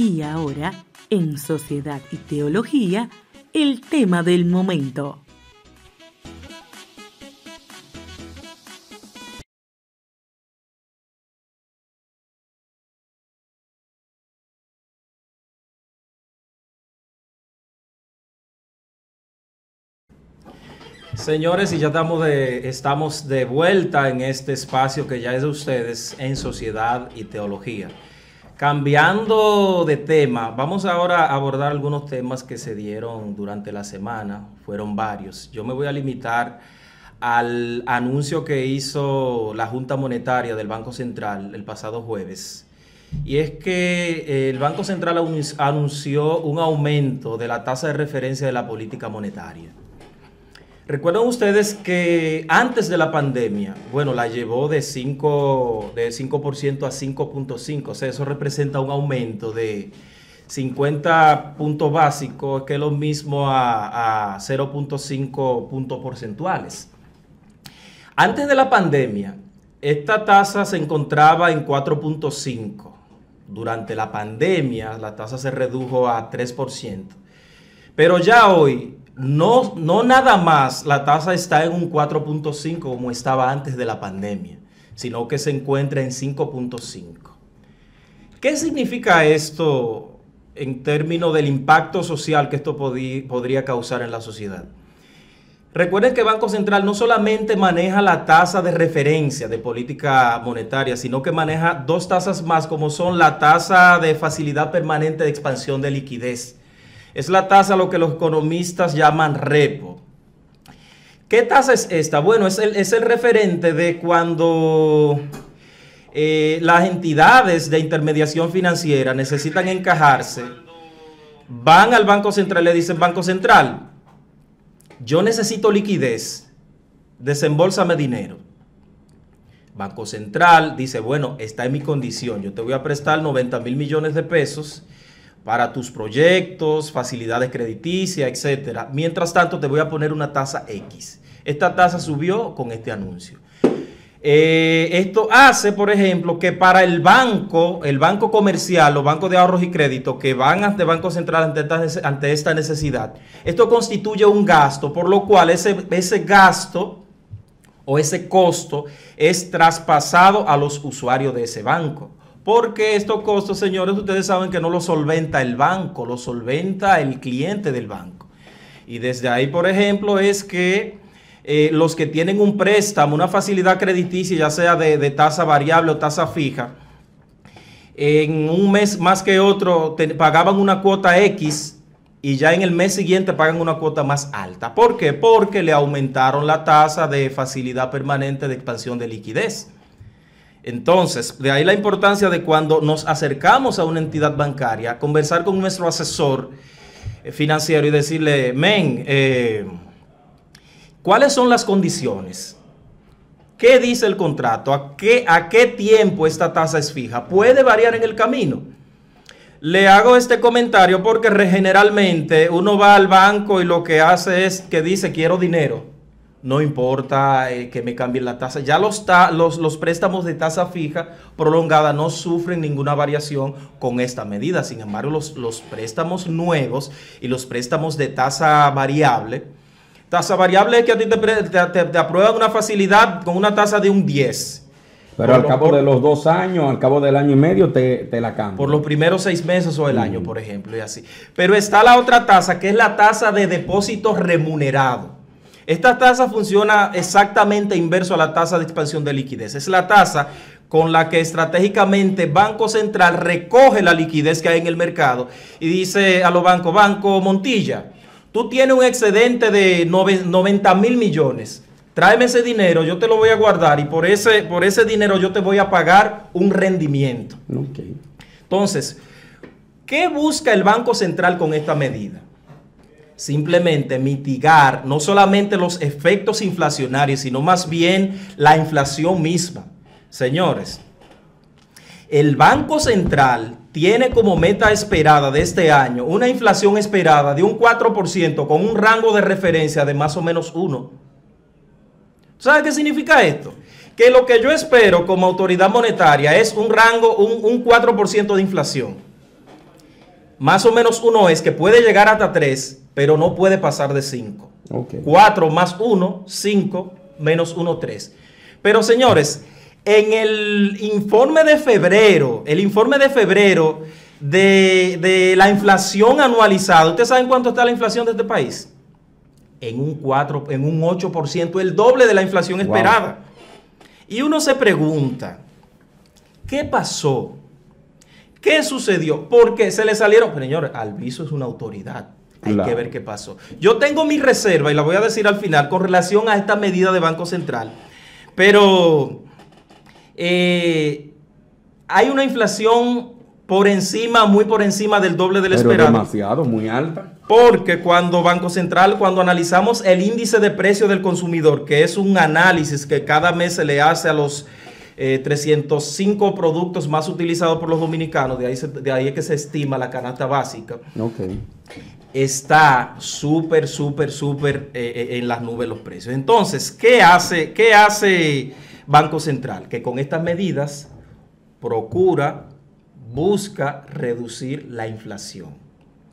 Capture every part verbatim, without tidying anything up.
Y ahora, en Sociedad y Teología, el tema del momento. Señores, y ya estamos de, estamos de vuelta en este espacio que ya es de ustedes en Sociedad y Teología. Cambiando de tema, vamos ahora a abordar algunos temas que se dieron durante la semana, fueron varios. Yo me voy a limitar al anuncio que hizo la Junta Monetaria del Banco Central el pasado jueves. Y es que el Banco Central anunció un aumento de la tasa de referencia de la política monetaria. Recuerden ustedes que antes de la pandemia, bueno, la llevó de cinco, de cinco por ciento a cinco punto cinco, o sea, eso representa un aumento de cincuenta puntos básicos, que es lo mismo a, a cero punto cinco puntos porcentuales. Antes de la pandemia, esta tasa se encontraba en cuatro punto cinco. Durante la pandemia, la tasa se redujo a tres por ciento. Pero ya hoy, No, no nada más la tasa está en un cuatro punto cinco como estaba antes de la pandemia, sino que se encuentra en cinco punto cinco. ¿Qué significa esto en términos del impacto social que esto podí, podría causar en la sociedad? Recuerden que el Banco Central no solamente maneja la tasa de referencia de política monetaria, sino que maneja dos tasas más, como son la tasa de facilidad permanente de expansión de liquidez. Es la tasa, lo que los economistas llaman repo. ¿Qué tasa es esta? Bueno, es el, es el referente de cuando eh, las entidades de intermediación financiera necesitan encajarse, van al Banco Central y le dicen: Banco Central, yo necesito liquidez, desembolsame dinero. Banco Central dice: bueno, está en mi condición, yo te voy a prestar noventa mil millones de pesos para tus proyectos, facilidades crediticias, etcétera. Mientras tanto, te voy a poner una tasa X. Esta tasa subió con este anuncio. Eh, esto hace, por ejemplo, que para el banco, el banco comercial, los bancos de ahorros y crédito que van ante el Banco Central ante esta, ante esta necesidad, esto constituye un gasto, por lo cual ese, ese gasto o ese costo es traspasado a los usuarios de ese banco. Porque estos costos, señores, ustedes saben que no los solventa el banco, los solventa el cliente del banco. Y desde ahí, por ejemplo, es que eh, los que tienen un préstamo, una facilidad crediticia, ya sea de, de tasa variable o tasa fija, en un mes más que otro te, pagaban una cuota X y ya en el mes siguiente pagan una cuota más alta. ¿Por qué? Porque le aumentaron la tasa de facilidad permanente de expansión de liquidez. Entonces, de ahí la importancia de cuando nos acercamos a una entidad bancaria, conversar con nuestro asesor financiero y decirle: men, eh, ¿cuáles son las condiciones? ¿Qué dice el contrato? ¿A qué, a qué tiempo esta tasa es fija? ¿Puede variar en el camino? Le hago este comentario porque generalmente uno va al banco y lo que hace es que dice: quiero dinero. No importa eh, que me cambien la tasa. Ya los, ta los, los préstamos de tasa fija prolongada no sufren ninguna variación con esta medida. Sin embargo, los, los préstamos nuevos y los préstamos de tasa variable, tasa variable es que a ti te, te, te, te aprueban una facilidad con una tasa de un diez. Pero por al cabo por, de los dos años, al cabo del año y medio, te, te la cambian. Por los primeros seis meses o el mm. año, por ejemplo, y así. Pero está la otra tasa, que es la tasa de depósito remunerado. Esta tasa funciona exactamente inverso a la tasa de expansión de liquidez. Es la tasa con la que estratégicamente Banco Central recoge la liquidez que hay en el mercado y dice a los bancos: Banco Montilla, tú tienes un excedente de noventa mil millones. Tráeme ese dinero, yo te lo voy a guardar y por ese, por ese dinero yo te voy a pagar un rendimiento. Okay. Entonces, ¿qué busca el Banco Central con esta medida? Simplemente mitigar no solamente los efectos inflacionarios, sino más bien la inflación misma. Señores, el Banco Central tiene como meta esperada de este año una inflación esperada de un cuatro por ciento con un rango de referencia de más o menos uno. ¿Sabe qué significa esto? Que lo que yo espero como autoridad monetaria es un rango, un, un cuatro por ciento de inflación. Más o menos uno es que puede llegar hasta tres, pero no puede pasar de cinco. Okay. cuatro más uno, cinco, menos uno, tres. Pero señores, en el informe de febrero, el informe de febrero de, de la inflación anualizada, ¿ustedes saben cuánto está la inflación de este país? En un cuatro, en un ocho por ciento, el doble de la inflación esperada. Wow. Y uno se pregunta, ¿qué pasó? ¿Qué sucedió? Porque se le salieron, pero señores, Alviso es una autoridad. Hay claro. que ver qué pasó. Yo tengo mi reserva, y la voy a decir al final, con relación a esta medida de Banco Central. Pero eh, hay una inflación por encima, muy por encima del doble del pero esperado. Demasiado, muy alta. Porque cuando Banco Central, cuando analizamos el índice de precio del consumidor, que es un análisis que cada mes se le hace a los eh, trescientos cinco productos más utilizados por los dominicanos, de ahí, se, de ahí es que se estima la canasta básica. Okay. Está súper, súper, súper eh, en las nubes los precios. Entonces, ¿qué hace, qué hace Banco Central? Que con estas medidas procura, busca reducir la inflación.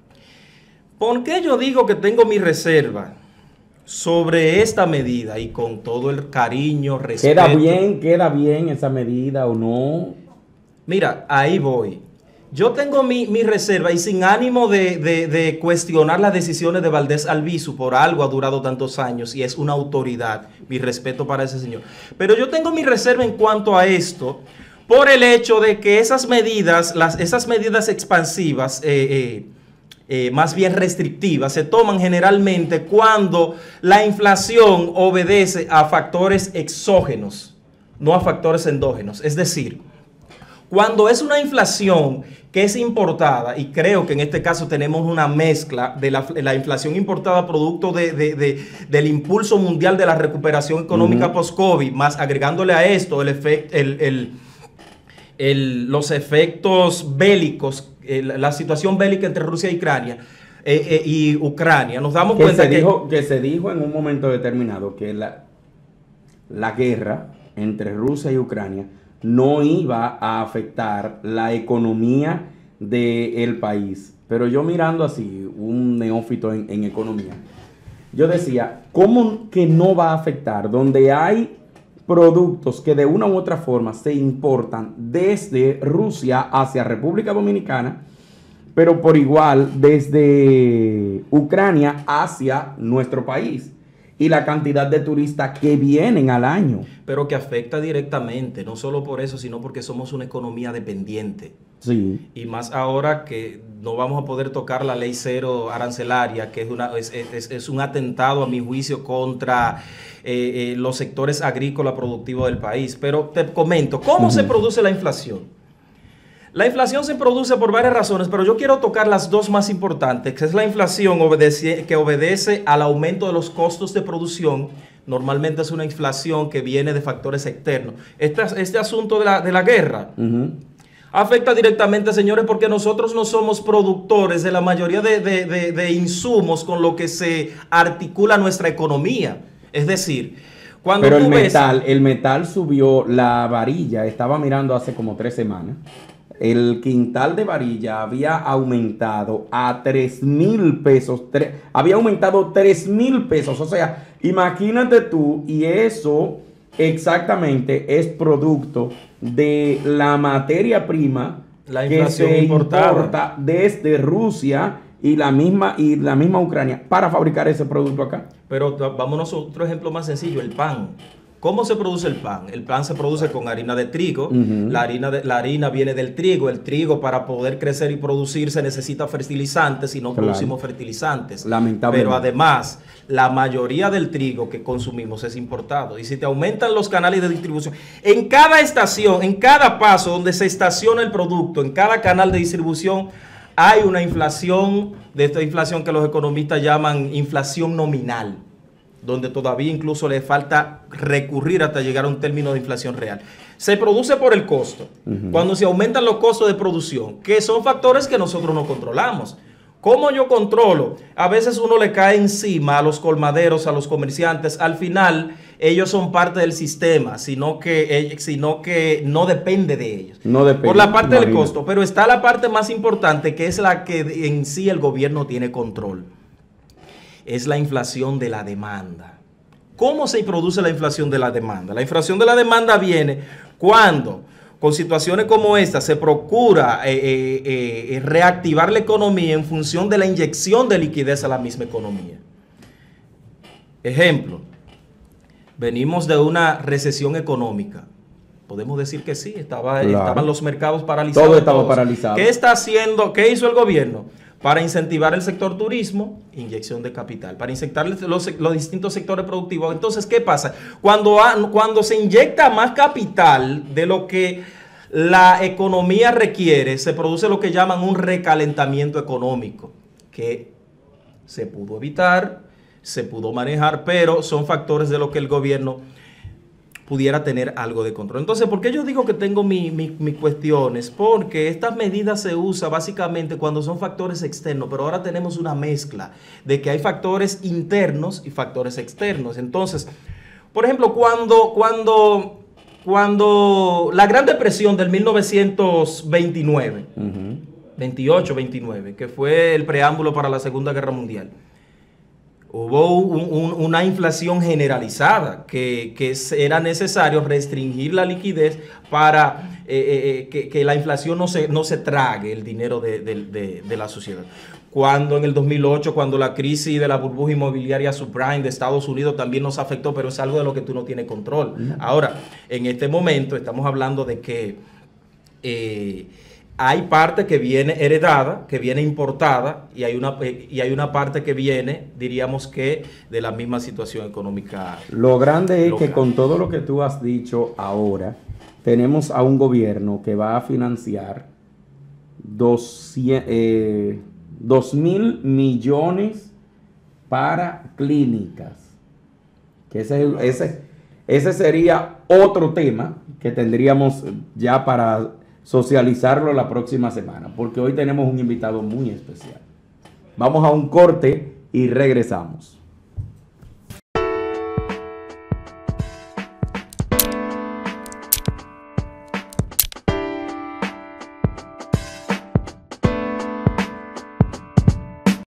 ¿Por qué yo digo que tengo mi reserva sobre esta medida y con todo el cariño, respeto? ¿Queda bien, queda bien esa medida o no? Mira, ahí voy. Yo tengo mi, mi reserva y sin ánimo de, de, de cuestionar las decisiones de Valdés Albizu, por algo ha durado tantos años y es una autoridad, mi respeto para ese señor. Pero yo tengo mi reserva en cuanto a esto, por el hecho de que esas medidas, las, esas medidas expansivas, eh, eh, eh, más bien restrictivas, se toman generalmente cuando la inflación obedece a factores exógenos, no a factores endógenos. Es decir, cuando es una inflación que es importada, y creo que en este caso tenemos una mezcla de la, de la inflación importada producto de, de, de, del impulso mundial de la recuperación económica uh-huh. post-COVID, más agregándole a esto el efecto, el, el, el, los efectos bélicos, el, la situación bélica entre Rusia y Ucrania, eh, eh, y Ucrania, nos damos que cuenta se que, dijo, que se dijo en un momento determinado que la, la guerra entre Rusia y Ucrania no iba a afectar la economía del país. Pero yo mirando así, un neófito en, en economía, yo decía, ¿cómo que no va a afectar? Donde hay productos que de una u otra forma se importan desde Rusia hacia República Dominicana, pero por igual desde Ucrania hacia nuestro país. Y la cantidad de turistas que vienen al año. Pero que afecta directamente, no solo por eso, sino porque somos una economía dependiente. Sí. Y más ahora que no vamos a poder tocar la ley cero arancelaria, que es, una, es, es, es un atentado, a mi juicio, contra eh, eh, los sectores agrícolas productivos del país. Pero te comento, ¿cómo uh-huh. se produce la inflación? La inflación se produce por varias razones, pero yo quiero tocar las dos más importantes, que es la inflación obedece, que obedece al aumento de los costos de producción. Normalmente es una inflación que viene de factores externos. Este, este asunto de la, de la guerra uh-huh. afecta directamente, señores, porque nosotros no somos productores de la mayoría de, de, de, de insumos con lo que se articula nuestra economía. Es decir, cuando pero tú el ves, metal, el metal subió, la varilla, estaba mirando hace como tres semanas. El quintal de varilla había aumentado a tres mil pesos. Tre, había aumentado tres mil pesos. O sea, imagínate tú, y eso exactamente es producto de la materia prima la que se importada. importa desde Rusia y la misma y la misma Ucrania para fabricar ese producto acá. Pero vámonos a otro ejemplo más sencillo, el pan. ¿Cómo se produce el pan? El pan se produce con harina de trigo. Uh-huh. La harina de, la harina viene del trigo. El trigo, para poder crecer y producirse, necesita fertilizantes, y no claro. producimos fertilizantes. Lamentablemente. Pero además, la mayoría del trigo que consumimos es importado. Y si te aumentan los canales de distribución, en cada estación, en cada paso donde se estaciona el producto, en cada canal de distribución, hay una inflación, de esta inflación que los economistas llaman inflación nominal, donde todavía incluso le falta recurrir hasta llegar a un término de inflación real. Se produce por el costo. Uh-huh. Cuando se aumentan los costos de producción, que son factores que nosotros no controlamos. ¿Cómo yo controlo? A veces uno le cae encima a los colmaderos, a los comerciantes. Al final, ellos son parte del sistema, sino que, sino que no depende de ellos. No depende. Por la parte Imagínate. del costo, pero está la parte más importante, que es la que en sí el gobierno tiene control. Es la inflación de la demanda. ¿Cómo se produce la inflación de la demanda? La inflación de la demanda viene cuando, con situaciones como esta, se procura eh, eh, eh, reactivar la economía en función de la inyección de liquidez a la misma economía. Ejemplo, venimos de una recesión económica. Podemos decir que sí, estaba, Claro. estaban los mercados paralizados. Todo estaba todos. paralizado. ¿Qué está haciendo? ¿Qué hizo el gobierno? Para incentivar el sector turismo, inyección de capital. Para incentivar los, los distintos sectores productivos. Entonces, ¿qué pasa? Cuando, cuando se inyecta más capital de lo que la economía requiere, se produce lo que llaman un recalentamiento económico, que se pudo evitar, se pudo manejar, pero son factores de lo que el gobierno pudiera tener algo de control. Entonces, ¿por qué yo digo que tengo mis mi, mi cuestiones? Porque estas medidas se usan básicamente cuando son factores externos, pero ahora tenemos una mezcla de que hay factores internos y factores externos. Entonces, por ejemplo, cuando, cuando, cuando la Gran Depresión del mil novecientos veintinueve, uh-huh. veintiocho veintinueve, que fue el preámbulo para la Segunda Guerra Mundial, hubo un, un, una inflación generalizada que, que era necesario restringir la liquidez para eh, eh, que, que la inflación no se, no se trague el dinero de, de, de, de la sociedad. Cuando en el dos mil ocho, cuando la crisis de la burbuja inmobiliaria subprime de Estados Unidos también nos afectó, pero es algo de lo que tú no tienes control. No. Ahora, en este momento estamos hablando de que eh, hay parte que viene heredada, que viene importada, y hay una y hay una parte que viene, diríamos que, de la misma situación económica. Lo grande es local. Que con todo lo que tú has dicho ahora, tenemos a un gobierno que va a financiar dos mil millones para clínicas. Que ese, ese, ese sería otro tema que tendríamos ya para socializarlo la próxima semana, porque hoy tenemos un invitado muy especial. Vamos a un corte y regresamos.